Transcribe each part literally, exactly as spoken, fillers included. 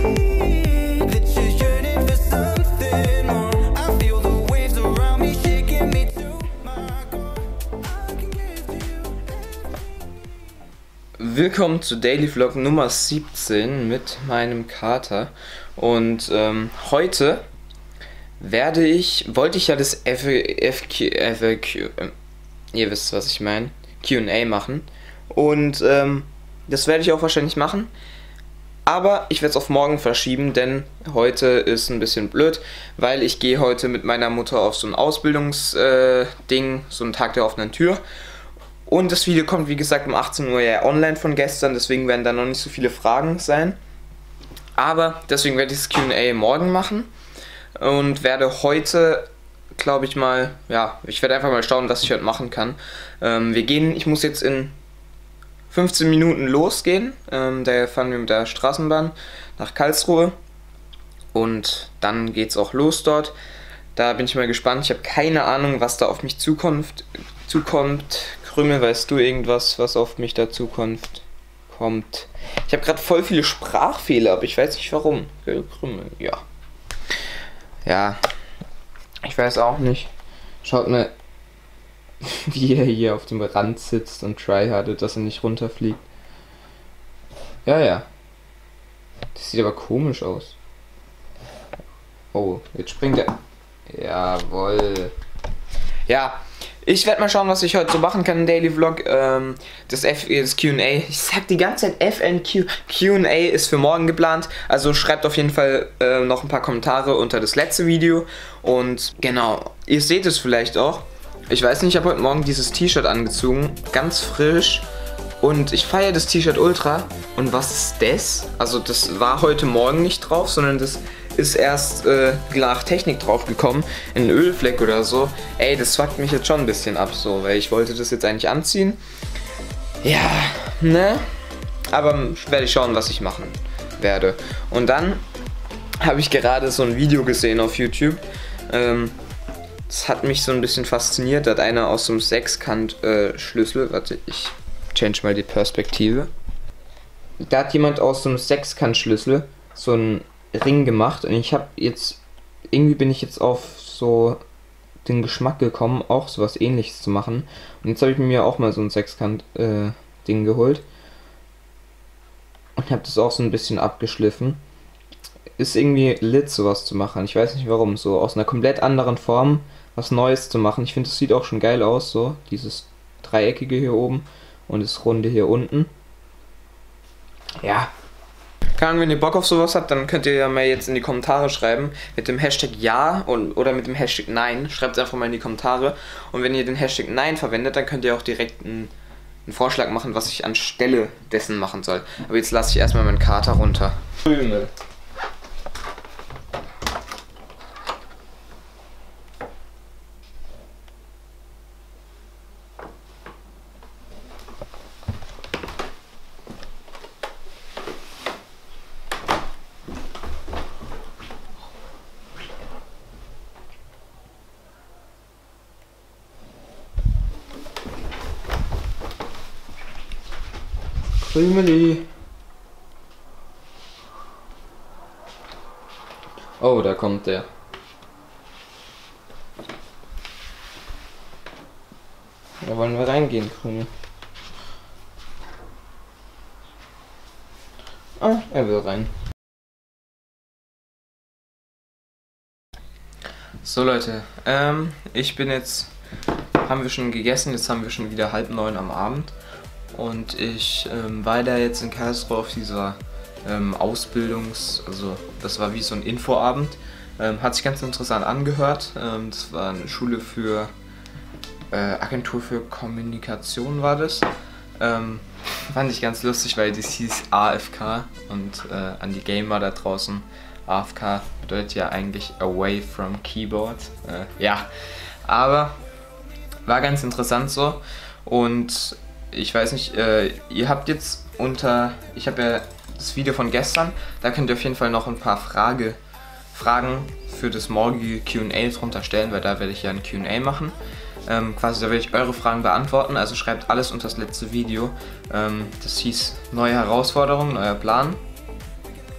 Willkommen zu Daily Vlog Nummer siebzehn mit meinem Kater. Und ähm, heute werde ich, wollte ich ja das F F Q, F Q, äh, ihr wisst, was ich meine, Q und A machen. Und ähm, das werde ich auch wahrscheinlich machen. Aber ich werde es auf morgen verschieben, denn heute ist ein bisschen blöd, weil ich gehe heute mit meiner Mutter auf so ein Ausbildungsding, äh, so einen Tag der offenen Tür. Und das Video kommt, wie gesagt, um achtzehn Uhr ja online von gestern, deswegen werden da noch nicht so viele Fragen sein. Aber deswegen werde ich das Q und A morgen machen und werde heute, glaube ich mal, ja, ich werde einfach mal schauen, was ich heute machen kann. Ähm, wir gehen, ich muss jetzt in fünfzehn Minuten losgehen, ähm, da fahren wir mit der Straßenbahn nach Karlsruhe und dann geht es auch los dort. Da bin ich mal gespannt, ich habe keine Ahnung, was da auf mich zukommt. zukommt. Krümel, weißt du irgendwas, was auf mich da zukommt? Kommt. Ich habe gerade voll viele Sprachfehler, aber ich weiß nicht warum. Krümel, ja. Ja, ich weiß auch nicht. Schaut mal, wie er hier auf dem Rand sitzt und tryhardet, dass er nicht runterfliegt. Ja, ja. Das sieht aber komisch aus. Oh, jetzt springt er. Jawohl. Ja, ich werde mal schauen, was ich heute so machen kann im Daily Vlog. Ähm, das, F das Q und A. Ich sag die ganze Zeit F N Q. Q und A ist für morgen geplant. Also schreibt auf jeden Fall äh, noch ein paar Kommentare unter das letzte Video. Und genau, ihr seht es vielleicht auch. Ich weiß nicht, ich habe heute Morgen dieses T-Shirt angezogen. Ganz frisch. Und ich feiere das T-Shirt ultra. Und was ist das? Also das war heute Morgen nicht drauf, sondern das ist erst äh, nach Technik drauf gekommen, ein Ölfleck oder so. Ey, das fuckt mich jetzt schon ein bisschen ab, so, weil ich wollte das jetzt eigentlich anziehen. Ja, ne? Aber werde ich schauen, was ich machen werde. Und dann habe ich gerade so ein Video gesehen auf YouTube. Ähm, das hat mich so ein bisschen fasziniert. Da hat einer aus so einem Sechskant-Schlüssel, äh, warte, ich change mal die Perspektive. Da hat jemand aus so einem Sechskant-Schlüssel so ein Ring gemacht und ich habe jetzt, irgendwie bin ich jetzt auf so den Geschmack gekommen, auch sowas Ähnliches zu machen. Und jetzt habe ich mir auch mal so ein Sechskant-Ding äh, geholt und habe das auch so ein bisschen abgeschliffen. Ist irgendwie lit, sowas zu machen. Ich weiß nicht warum, so aus einer komplett anderen Form was Neues zu machen. Ich finde, es sieht auch schon geil aus, so dieses Dreieckige hier oben und das Runde hier unten. Ja. Wenn ihr Bock auf sowas habt, dann könnt ihr ja mal jetzt in die Kommentare schreiben mit dem Hashtag Ja und, oder mit dem Hashtag Nein. Schreibt es einfach mal in die Kommentare. Und wenn ihr den Hashtag Nein verwendet, dann könnt ihr auch direkt einen, einen Vorschlag machen, was ich anstelle dessen machen soll. Aber jetzt lasse ich erstmal meinen Kater runter. Krümel. Krümeli. Oh, da kommt der. Da wollen wir reingehen, Krümel. Ah, er will rein. So Leute, ähm, ich bin jetzt, haben wir schon gegessen, jetzt haben wir schon wieder halb neun am Abend. Und ich ähm, war da jetzt in Karlsruhe auf dieser ähm, Ausbildungs-, also das war wie so ein Infoabend. Ähm, hat sich ganz interessant angehört. Ähm, das war eine Schule für äh, Agentur für Kommunikation war das. Ähm, fand ich ganz lustig, weil das hieß A F K und äh, an die Gamer da draußen. A F K bedeutet ja eigentlich Away from Keyboard. Äh, ja, aber war ganz interessant so. Und ich weiß nicht, äh, ihr habt jetzt unter, ich habe ja das Video von gestern, da könnt ihr auf jeden Fall noch ein paar Frage, Fragen für das morgige Q und A drunter stellen, weil da werde ich ja ein Q und A machen. Ähm, quasi da werde ich eure Fragen beantworten, also schreibt alles unter das letzte Video. Ähm, das hieß neue Herausforderungen, neuer Plan.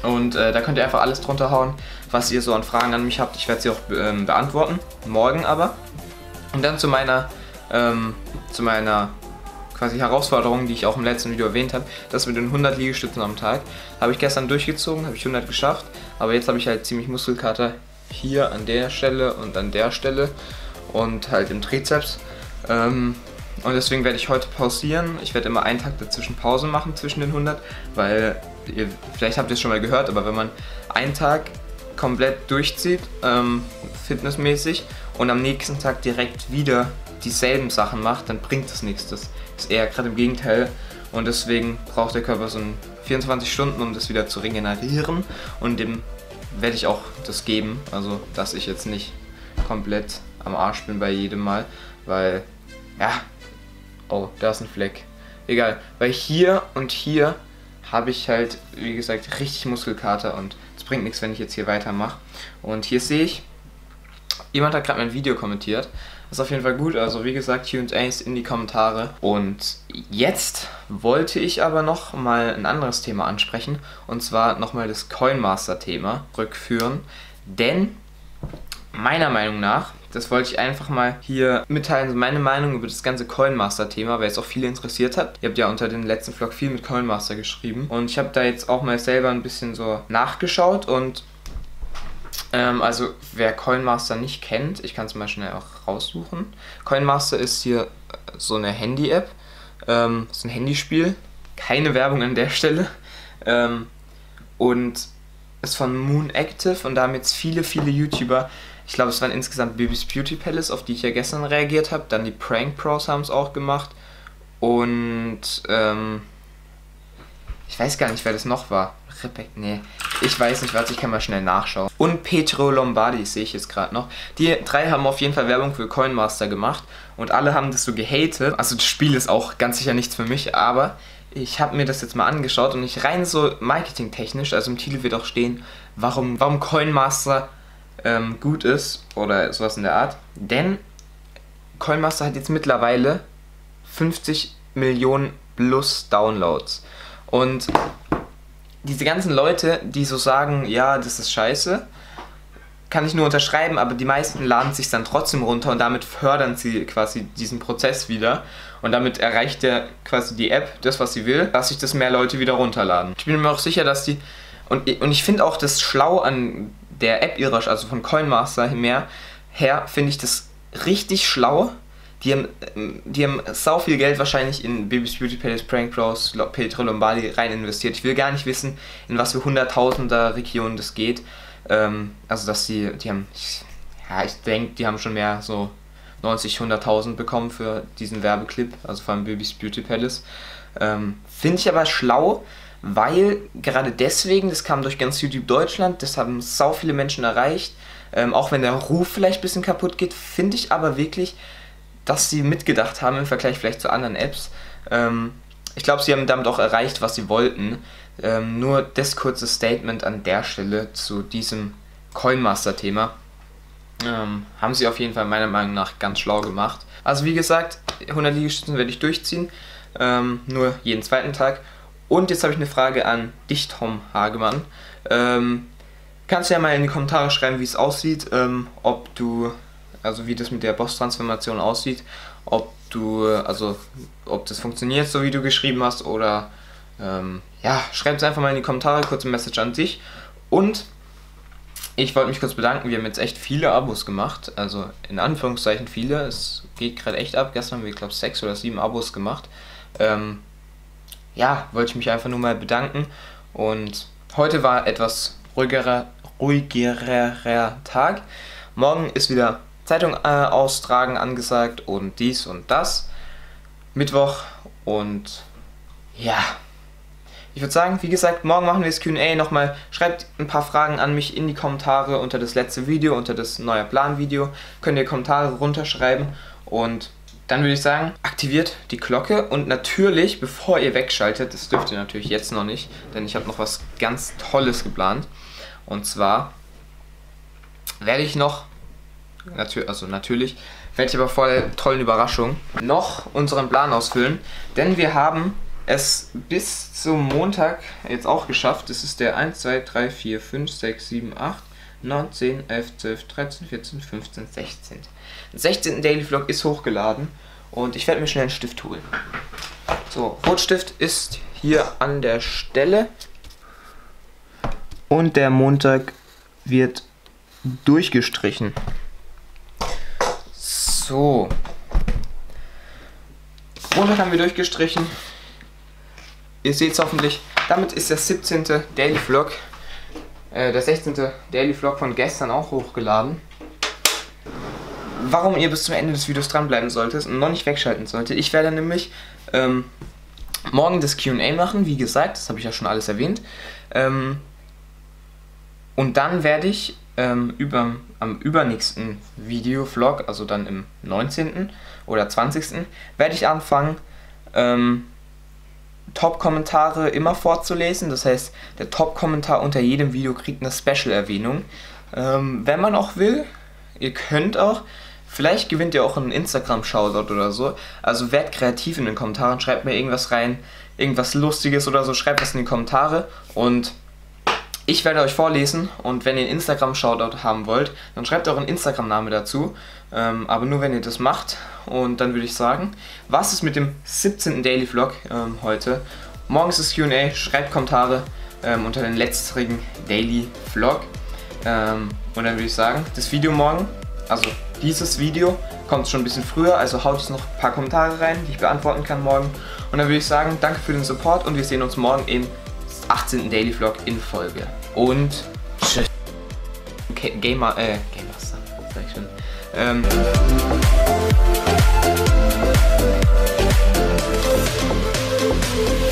Und äh, da könnt ihr einfach alles drunter hauen, was ihr so an Fragen an mich habt. Ich werde sie auch ähm, beantworten, morgen aber. Und dann zu meiner, ähm, zu meiner quasi Herausforderung, die ich auch im letzten Video erwähnt habe, das mit den hundert Liegestützen am Tag. Habe ich gestern durchgezogen, habe ich hundert geschafft, aber jetzt habe ich halt ziemlich Muskelkater hier an der Stelle und an der Stelle und halt im Trizeps. Ähm, und deswegen werde ich heute pausieren. Ich werde immer einen Tag dazwischen Pause machen zwischen den hundert, weil ihr, vielleicht habt ihr es schon mal gehört, aber wenn man einen Tag komplett durchzieht, ähm, fitnessmäßig, und am nächsten Tag direkt wieder dieselben Sachen macht, dann bringt das nichts. Das ist eher gerade im Gegenteil, und deswegen braucht der Körper so ein vierundzwanzig Stunden, um das wieder zu regenerieren, und dem werde ich auch das geben, also dass ich jetzt nicht komplett am Arsch bin bei jedem Mal, weil, ja, oh, da ist ein Fleck, egal, weil hier und hier habe ich halt, wie gesagt, richtig Muskelkater, und es bringt nichts, wenn ich jetzt hier weitermache. Und hier sehe ich, jemand hat gerade mein Video kommentiert. Das ist auf jeden Fall gut. Also wie gesagt, Q und A's in die Kommentare. Und jetzt wollte ich aber noch mal ein anderes Thema ansprechen. Und zwar nochmal das Coinmaster-Thema rückführen. Denn meiner Meinung nach, das wollte ich einfach mal hier mitteilen, meine Meinung über das ganze Coinmaster-Thema, weil es auch viele interessiert hat. Ihr habt ja unter dem letzten Vlog viel mit Coinmaster geschrieben. Und ich habe da jetzt auch mal selber ein bisschen so nachgeschaut, und Ähm, also wer Coinmaster nicht kennt, ich kann es mal schnell auch raussuchen. Coinmaster ist hier so eine Handy-App, ähm, ist ein Handyspiel, keine Werbung an der Stelle, ähm, und ist von Moon Active, und da haben jetzt viele, viele YouTuber, ich glaube es waren insgesamt Bibis Beauty Palace, auf die ich ja gestern reagiert habe, dann die Prank Pros haben es auch gemacht, und ähm, ich weiß gar nicht, wer das noch war. Rebecca, nee, ich weiß nicht, warte, ich kann mal schnell nachschauen. Und Pietro Lombardi sehe ich jetzt gerade noch. Die drei haben auf jeden Fall Werbung für Coinmaster gemacht, und alle haben das so gehatet. Also das Spiel ist auch ganz sicher nichts für mich, aber ich habe mir das jetzt mal angeschaut, und ich rein so marketingtechnisch, also im Titel wird auch stehen, warum, warum Coinmaster ähm, gut ist oder sowas in der Art. Denn Coinmaster hat jetzt mittlerweile fünfzig Millionen plus Downloads. Und diese ganzen Leute, die so sagen, ja, das ist scheiße, kann ich nur unterschreiben, aber die meisten laden sich dann trotzdem runter, und damit fördern sie quasi diesen Prozess wieder, und damit erreicht ja quasi die App das, was sie will, dass sich das mehr Leute wieder runterladen. Ich bin mir auch sicher, dass die, und, und ich finde auch das schlau an der App ihrer, also von Coinmaster mehr her, finde ich das richtig schlau. Die haben, die haben sau viel Geld wahrscheinlich in Bibis Beauty Palace, Prank Bros, Pietro Lombardi rein investiert. Ich will gar nicht wissen, in was für hunderttausender Regionen das geht. Ähm, also dass die, die haben, ja, ich denke, die haben schon mehr so neunzig, hunderttausend bekommen für diesen Werbeclip, also vor allem Bibis Beauty Palace. Ähm, Finde ich aber schlau, weil gerade deswegen, das kam durch ganz YouTube Deutschland, das haben sau viele Menschen erreicht. Ähm, auch wenn der Ruf vielleicht ein bisschen kaputt geht, finde ich aber wirklich, dass sie mitgedacht haben im Vergleich vielleicht zu anderen Apps. Ähm, ich glaube, sie haben damit auch erreicht, was sie wollten. Ähm, nur das kurze Statement an der Stelle zu diesem Coinmaster-Thema ähm, haben sie auf jeden Fall meiner Meinung nach ganz schlau gemacht. Also wie gesagt, hundert Liegestützen werde ich durchziehen, ähm, nur jeden zweiten Tag. Und jetzt habe ich eine Frage an dich, Tom Hagemann. Ähm, kannst du ja mal in die Kommentare schreiben, wie es aussieht, ähm, ob du... also wie das mit der Boss-Transformation aussieht, ob du, also ob das funktioniert, so wie du geschrieben hast, oder ähm, ja, schreibt es einfach mal in die Kommentare, kurze Message an dich. Und ich wollte mich kurz bedanken, wir haben jetzt echt viele Abos gemacht, also in Anführungszeichen viele, es geht gerade echt ab, gestern haben wir, glaube ich, sechs oder sieben Abos gemacht. Ähm, ja, wollte ich mich einfach nur mal bedanken, und heute war etwas ruhigerer, ruhigerer Tag. Morgen ist wieder Zeitung äh, austragen angesagt, und dies und das. Mittwoch, und ja. Ich würde sagen, wie gesagt, morgen machen wir das Q und A nochmal. Schreibt ein paar Fragen an mich in die Kommentare unter das letzte Video, unter das neue Plan-Video. Könnt ihr Kommentare runterschreiben, und dann würde ich sagen, aktiviert die Glocke, und natürlich, bevor ihr wegschaltet, das dürft ihr natürlich jetzt noch nicht, denn ich habe noch was ganz Tolles geplant. Und zwar werde ich noch Natür also natürlich, werde ich aber vor der tollen Überraschung noch unseren Plan ausfüllen, denn wir haben es bis zum Montag jetzt auch geschafft. Das ist der eins, zwei, drei, vier, fünf, sechs, sieben, acht, neun, zehn, elf, zwölf, dreizehn, vierzehn, fünfzehn, sechzehn. Der sechzehnte Daily Vlog ist hochgeladen und ich werde mir schnell einen Stift holen. So, Rotstift ist hier an der Stelle und der Montag wird durchgestrichen. So. Montag haben wir durchgestrichen. Ihr seht es hoffentlich. Damit ist der siebzehnte Daily Vlog, äh, der sechzehnte Daily Vlog von gestern auch hochgeladen. Warum ihr bis zum Ende des Videos dranbleiben solltet und noch nicht wegschalten solltet. Ich werde nämlich ähm, morgen das Q und A machen, wie gesagt, das habe ich ja schon alles erwähnt. Ähm, und dann werde ich ähm, über, am übernächsten Video-Vlog, also dann im neunzehnten oder zwanzigsten werde ich anfangen, ähm, Top-Kommentare immer vorzulesen. Das heißt, der Top-Kommentar unter jedem Video kriegt eine Special-Erwähnung. Ähm, wenn man auch will, ihr könnt auch, vielleicht gewinnt ihr auch einen Instagram-Shoutout oder so. Also werdet kreativ in den Kommentaren, schreibt mir irgendwas rein, irgendwas Lustiges oder so, schreibt das in die Kommentare und ich werde euch vorlesen. Und wenn ihr einen Instagram-Shoutout haben wollt, dann schreibt euren Instagram-Name dazu, ähm, aber nur wenn ihr das macht. Und dann würde ich sagen, was ist mit dem siebzehnten Daily Vlog ähm, heute? Morgen ist das Q und A, schreibt Kommentare ähm, unter den letztrigen Daily Vlog. Ähm, und dann würde ich sagen, das Video morgen, also dieses Video, kommt schon ein bisschen früher, also haut jetzt noch ein paar Kommentare rein, die ich beantworten kann morgen. Und dann würde ich sagen, danke für den Support und wir sehen uns morgen im achtzehnten Daily Vlog in Folge. Und tschüss. Okay, Gamer, äh, Game Master, sag ich schon. Ähm